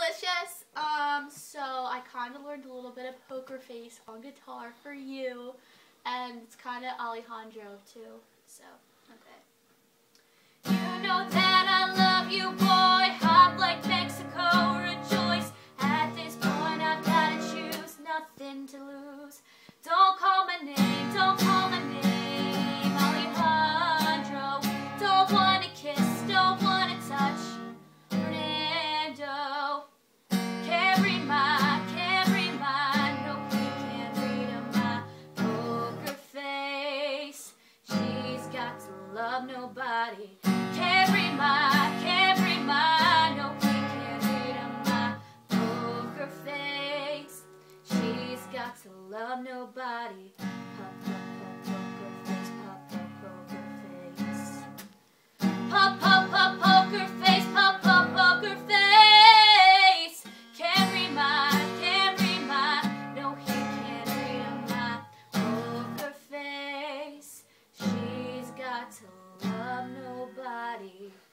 delicious. So I kind of learned a little bit of poker face on guitar for you, and it's kind of Alejandro too. So okay. You know that I love you, boy. Hot like Mexico, rejoice. At this point, I've gotta choose, nothing to lose. Don't call my name, don't call my name, Alejandro. Don't wanna kiss, don't wanna touch. Love nobody, can't read my, no, he can't read my poker face. She's got to love nobody. Pop, pop, pop, poker face. Pop, pop, poker face. Can't read my, no, he can't read my poker face. She's got to love nobody.